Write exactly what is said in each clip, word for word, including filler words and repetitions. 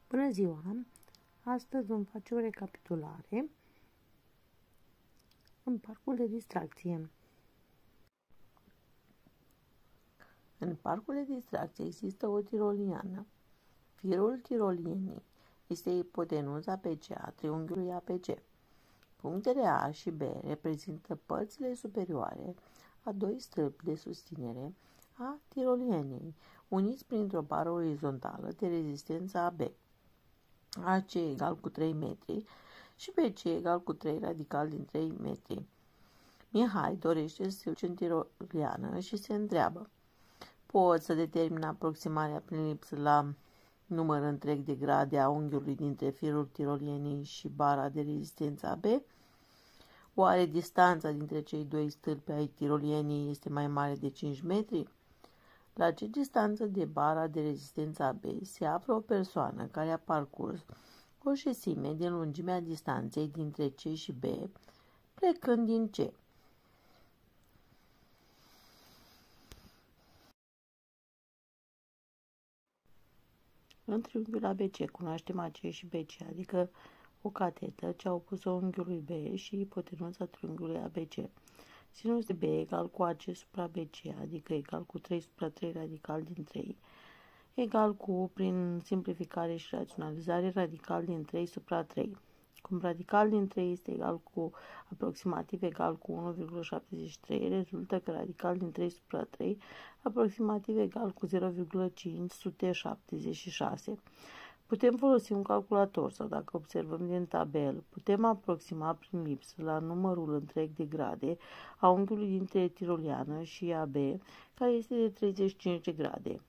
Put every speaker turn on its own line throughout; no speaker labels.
Bună ziua! Astăzi vom face o recapitulare în parcul de distracție. În parcul de distracție există o tiroliană. Firul tirolienii este ipotenuza P C a triunghiului A P C. Punctele A și B reprezintă părțile superioare a doi stâlpi de susținere a tirolienei, uniți printr-o bară orizontală de rezistență A B. A C egal cu trei metri și B C egal cu trei radical din trei metri. Mihai dorește să se duce în tiroliană și se întreabă: pot să determin aproximarea prin lipsă la număr întreg de grade a unghiului dintre firul tirolienii și bara de rezistență A B? Oare distanța dintre cei doi stâlpi ai tirolienii este mai mare de cinci metri? La ce distanță de bara de rezistență A B se află o persoană care a parcurs o șesime din lungimea distanței dintre C și B, plecând din C? În triunghiul A B C cunoaștem A C și B C, adică o catetă ce au pus-o unghiului B și ipotenuza triunghiului A B C. Sinus de B egal cu A C supra B C, adică egal cu trei supra trei radical din trei, egal cu, prin simplificare și raționalizare, radical din trei supra trei. Cum radical din trei este egal cu aproximativ egal cu unu virgulă șaptezeci și trei, rezultă că radical din trei supra trei aproximativ egal cu zero virgulă cinci sute șaptezeci și șase. Putem folosi un calculator sau, dacă observăm din tabel, putem aproxima prin lipsă la numărul întreg de grade a unghiului dintre tiroliană și A B, care este de treizeci și cinci de grade.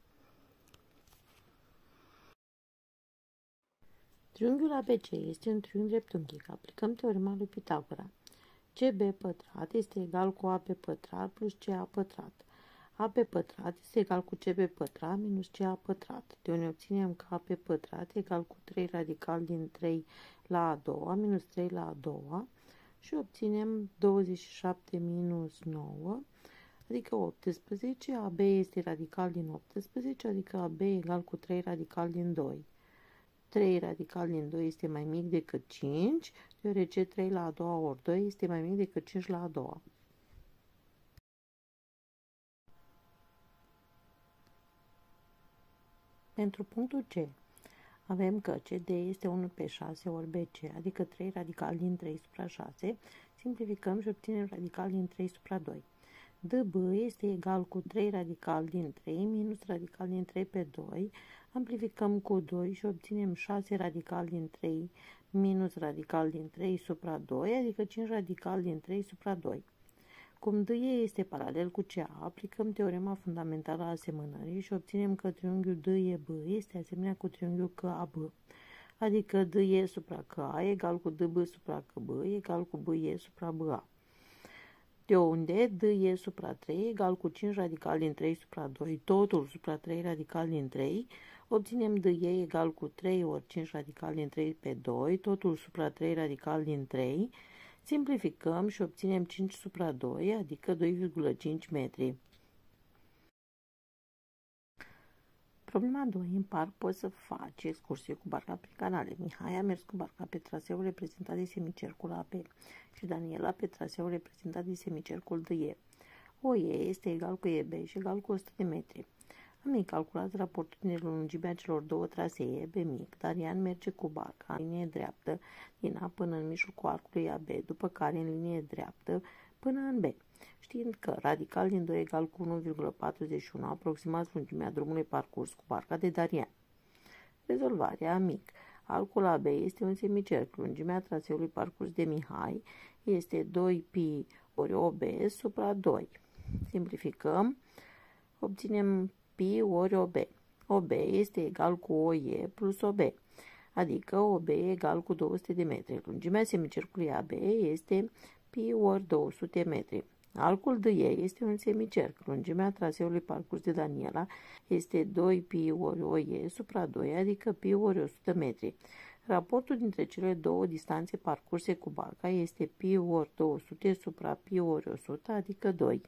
Triunghiul A B C este un triunghi dreptunghic. Aplicăm teorema lui Pitagora. C B pătrat este egal cu A B pătrat plus C A pătrat. A B pătrat este egal cu C B pătrat minus C A pătrat, de unde obținem că A B pătrat egal cu trei radical din trei la a doua minus trei la a doua și obținem douăzeci și șapte minus nouă, adică optsprezece. A B este radical din optsprezece, adică A B egal cu trei radical din doi. trei radical din doi este mai mic decât cinci, deoarece trei la a doua ori doi este mai mic decât cinci la a doua. Pentru punctul C, avem că C D este unu pe șase ori B C, adică trei radical din trei supra șase, simplificăm și obținem radical din trei supra doi. D B este egal cu trei radical din trei minus radical din trei pe doi, amplificăm cu doi și obținem șase radical din trei minus radical din trei supra doi, adică cinci radical din trei supra doi. Cum D E este paralel cu C A, aplicăm teorema fundamentală a asemănării și obținem că triunghiul D E B este asemenea cu triunghiul C A B, adică D E supra C A egal cu D B supra C B egal cu B E supra B A. De unde D E supra trei egal cu cinci radical din trei supra doi, totul supra trei radical din trei, obținem D E egal cu trei ori cinci radical din trei pe doi, totul supra trei radical din trei, simplificăm și obținem cinci supra doi, adică doi virgulă cinci metri. Problema doi. În parc poți să faci excursie cu barca prin canale. Mihai a mers cu barca pe traseul reprezentat de semicercul A B și Daniela pe traseul reprezentat de semicercul D E. O E este egal cu E B și egal cu o sută de metri. Am calculat raportul dintre lungimea celor două trasee, B mic. Darian merge cu barca în linie dreaptă din A până în mijlocul arcului A B, după care în linie dreaptă până în B. Știind că radical din doi egal cu unu virgulă patruzeci și unu, aproximați lungimea drumului parcurs cu barca de Darian. Rezolvarea mic. Arcul A B este un semicerclu. Lungimea traseului parcurs de Mihai este doi pi ori O B supra doi. Simplificăm, obținem pi ori O B. O B este egal cu O E plus O B, adică O B egal cu două sute de metri. Lungimea semicercului A B este pi ori două sute metri. Arcul D E este un semicerc. Lungimea traseului parcurs de Daniela este doi pi ori O E supra doi, adică pi ori o sută metri. Raportul dintre cele două distanțe parcurse cu barca este pi ori două sute supra pi ori o sută, adică doi.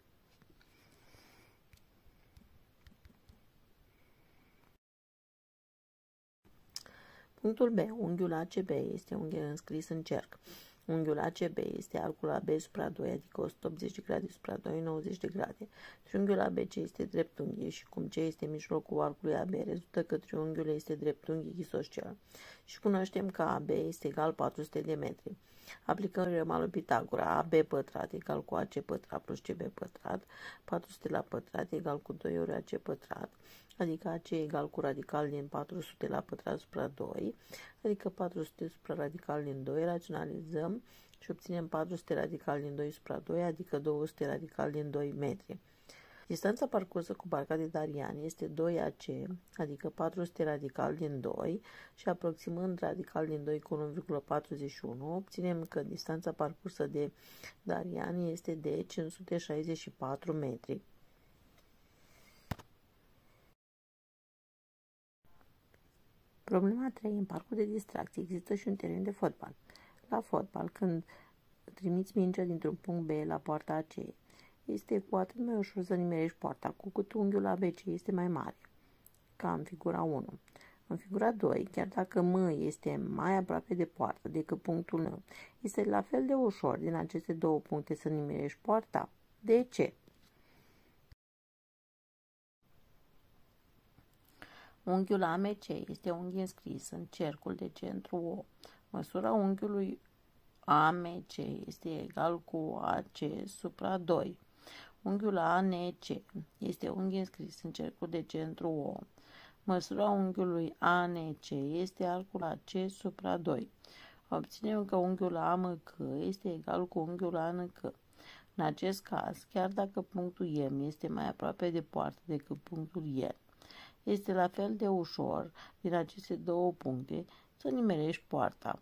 Punctul B. Unghiul A C B este unghiul înscris în cerc. Unghiul A C B este arcul A B supra doi, adică o sută optzeci de grade supra doi, nouăzeci de grade. Triunghiul A B C este dreptunghi și cum C este mijlocul arcului A B, rezultă că triunghiul este dreptunghi isoscel. Și cunoaștem că A B este egal patru sute de metri. Aplicăm teorema lui Pitagora, A B pătrat egal cu A C pătrat plus C B pătrat, patru sute la pătrat egal cu doi ori A C pătrat, adică A C egal cu radical din patru sute la pătrat supra doi, adică patru sute supra radical din doi, raționalizăm și obținem patru sute radical din doi supra doi, adică două sute radical din doi metri. Distanța parcursă cu barca de Darian este doi A C, adică patru sute radical din doi și aproximând radical din doi cu unu virgulă patruzeci și unu, obținem că distanța parcursă de Darian este de cinci sute șaizeci și patru metri. Problema trei. În parcul de distracție există și un teren de fotbal. La fotbal, când trimiți mingea dintr-un punct B la poarta A C, este cu atât mai ușor să nimerești poarta, cu cât unghiul A B C este mai mare, ca în figura unu. În figura doi, chiar dacă M este mai aproape de poartă decât punctul N, este la fel de ușor din aceste două puncte să nimerești poarta. De ce? Unghiul A M C este unghi înscris în cercul de centru O. Măsura unghiului A M C este egal cu A C supra doi. Unghiul A N C este unghi înscris în cercul de centru O. Măsura unghiului A N C este arcul A C supra doi. Obținem că unghiul A M C este egal cu unghiul A N C. În acest caz, chiar dacă punctul M este mai aproape de poartă decât punctul N, este la fel de ușor din aceste două puncte să nimerești poarta.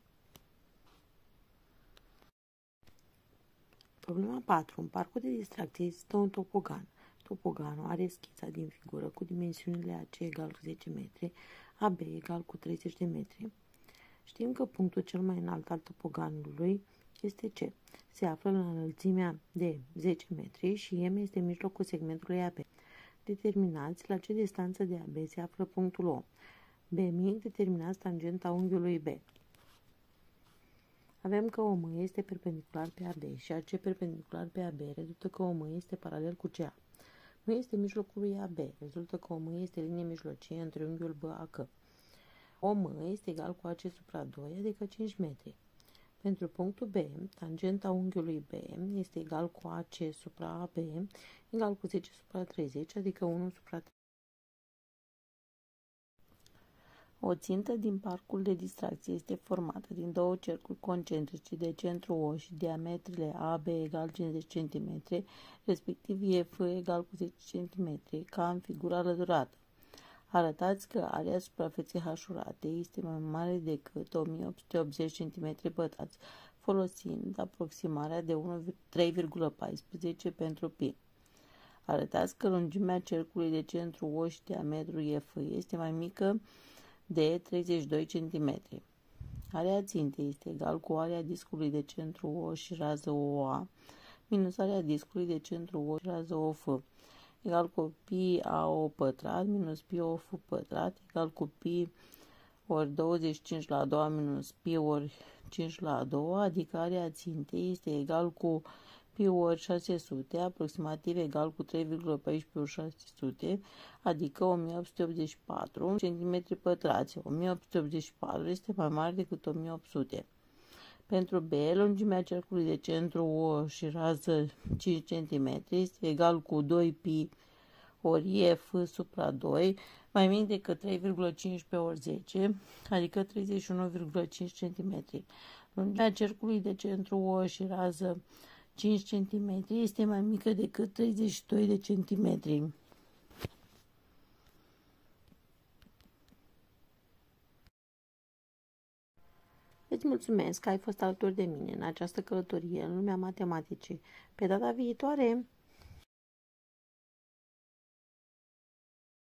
Problema patru. În parcul de distracție există un topogan. Topoganul are schița din figură cu dimensiunile A C egal cu zece metri, A B egal cu treizeci de metri. Știm că punctul cel mai înalt al topoganului este C. Se află la înălțimea de zece metri și M este mijlocul segmentului A B. Determinați la ce distanță de A B se află punctul O. B mic, determinați tangenta unghiului B. Avem că O M este perpendicular pe A B și A C perpendicular pe A B, rezultă că O M este paralel cu C A. M este mijlocul lui A B, rezultă că O M este linie mijlocie în triunghiul B A C. O M este egal cu A C supra doi, adică cinci metri. Pentru punctul B, tangenta unghiului B este egal cu A C supra A B, egal cu zece supra treizeci, adică unu supra treizeci. O țintă din parcul de distracție este formată din două cercuri concentrice de centru O și diametrele A B egal cincizeci centimetri, respectiv F egal cu zece centimetri, ca în figura alăturată. Arătați că area suprafeței hașurate este mai mare decât o mie opt sute optzeci centimetri pătrați, folosind aproximarea de trei virgulă paisprezece pentru pi. Arătați că lungimea cercului de centru O și diametrul F este mai mică de treizeci și doi centimetri. Area țintei este egal cu area discului de centru O și rază O A minus area discului de centru O și rază O F, egal cu pi A O pătrat minus pi O F pătrat, egal cu pi ori douăzeci și cinci la a doua minus pi ori cinci la a doua, adică area țintei este egal cu pi ori șase sute, aproximativ egal cu trei virgulă paisprezece ori șase sute, adică o mie opt sute optzeci și patru centimetri pătrați. o mie opt sute optzeci și patru este mai mare decât o mie opt sute. Pentru B, lungimea cercului de centru O și rază cinci centimetri este egal cu doi pi ori F supra doi, mai mic decât trei virgulă cincisprezece ori zece, adică treizeci și unu virgulă cinci centimetri. Lungimea cercului de centru O și rază cinci centimetri este mai mică decât treizeci și doi de centimetri. Îți mulțumesc că ai fost alături de mine în această călătorie în lumea matematicii. Pe data viitoare!